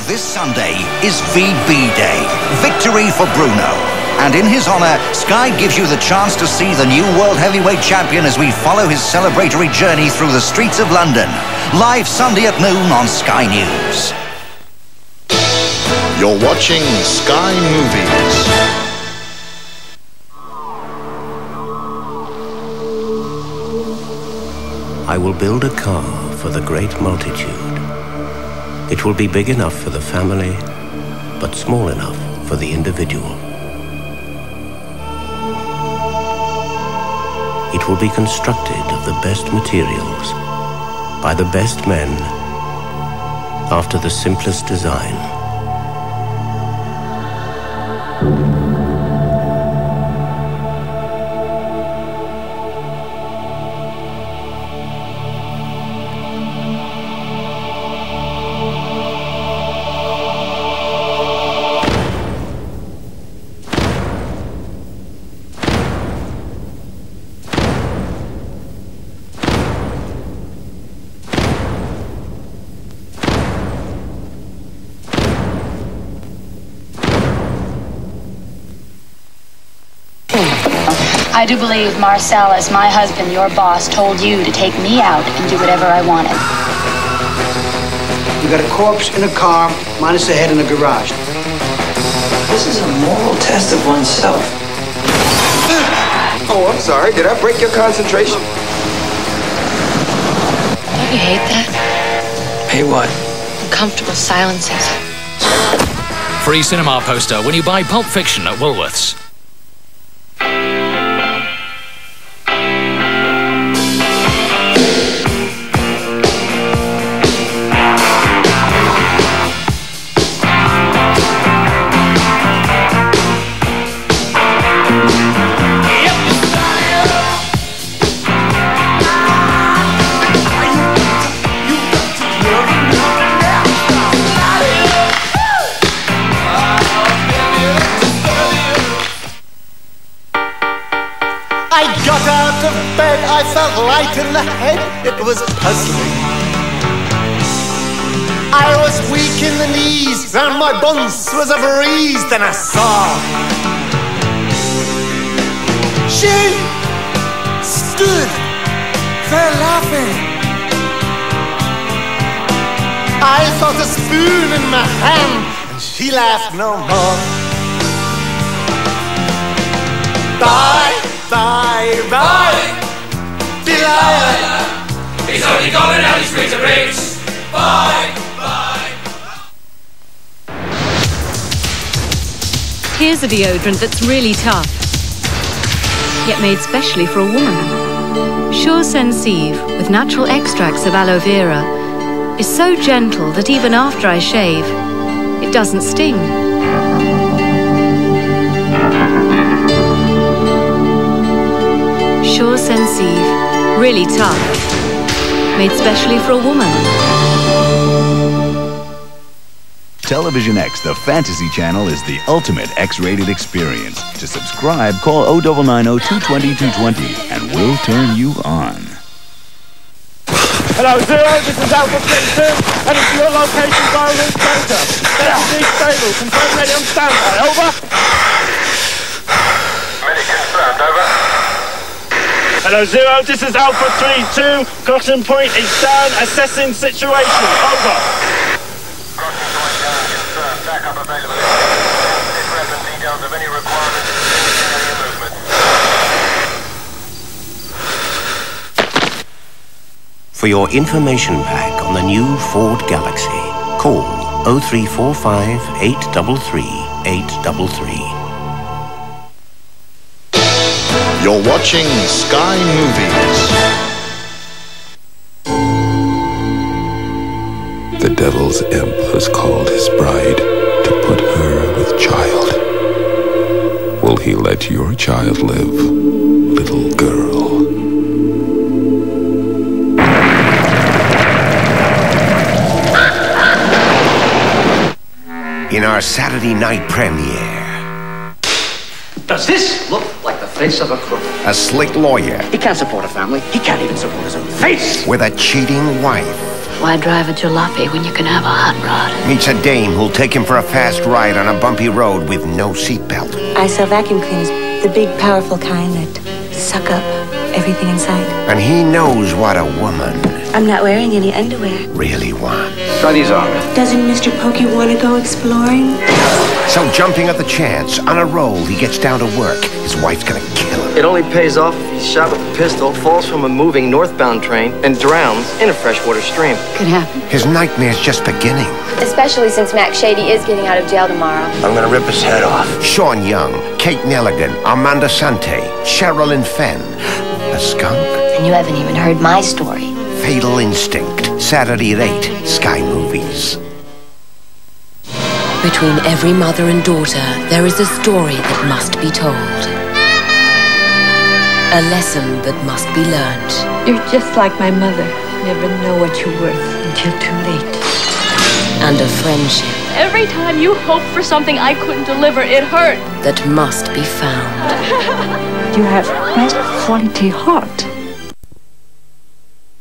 This Sunday is VB Day, Victory for Bruno. And in his honour, Sky gives you the chance to see the new World Heavyweight Champion as we follow his celebratory journey through the streets of London. Live Sunday at noon on Sky News. You're watching Sky Movies. I will build a car for the great multitude. It will be big enough for the family, but small enough for the individual. It will be constructed of the best materials, by the best men, after the simplest design. I do believe Marcellus, my husband, your boss, told you to take me out and do whatever I wanted. You got a corpse in a car, minus a head in a garage. This is a moral test of oneself. Oh, I'm sorry. Did I break your concentration? Don't you hate that? Hate what? Uncomfortable silences. Free cinema poster when you buy Pulp Fiction at Woolworths. I got out of bed, I felt light in the head, it was puzzling. I was weak in the knees, round my buns was a breeze, then I saw. She stood there laughing. I felt a spoon in my hand, and she laughed no more. Bye. Bye, bye, Delilah. He's only going out his street of bricks. Bye, bye. Here's a deodorant that's really tough, yet made specially for a woman. Sure Sensive, with natural extracts of aloe vera, is so gentle that even after I shave, it doesn't sting. Sure Sensive, really tough, made specially for a woman. Television X, the fantasy channel, is the ultimate X-rated experience. To subscribe, call 0990-220-220 and we'll turn you on. Hello, Zero, this is Alpha 32, and it's your location Bowling Center. Deputy Stable, confirm ready on standby, over. Ready confirmed, over. Hello, Zero, this is Alpha 32, Cotton Point is down, assessing situation, over. Crossing point down, confirmed, backup availability. Take relevant details of any requirements in area movement. For your information pack on the new Ford Galaxy, call 0345 833 833. You're watching Sky Movies. The devil's imp has called his bride to put her with child. Will he let your child live, little girl? In our Saturday night premiere, Does this look like the face of a crook? a slick lawyer He can't support a family. He can't even support his own face. with a cheating wife Why drive a jalopy when you can have a hot rod? Meets a dame who'll take him for a fast ride on a bumpy road with no seatbelt. I sell vacuum cleaners, the big, powerful kind that suck up everything in sight. And he knows what a woman I'm not wearing any underwear. really wants. Try these on. Doesn't Mr. Pokey want to go exploring? So jumping at the chance, on a roll, he gets down to work. His wife's gonna kill him. It only pays off if he's shot with a pistol, falls from a moving northbound train, and drowns in a freshwater stream. Could happen. His nightmare's just beginning. Especially since Max Shady is getting out of jail tomorrow. I'm gonna rip his head off. Sean Young, Kate Nelligan, Armanda Sante, Sherilyn Fenn. A skunk? And you haven't even heard my story. Fatal Instinct. Saturday at 8. Sky Movies. Between every mother and daughter, there is a story that must be told. A lesson that must be learned. You're just like my mother. Never know what you're worth until too late. And a friendship Every time you hoped for something I couldn't deliver, it hurt. that must be found. You have best quality heart.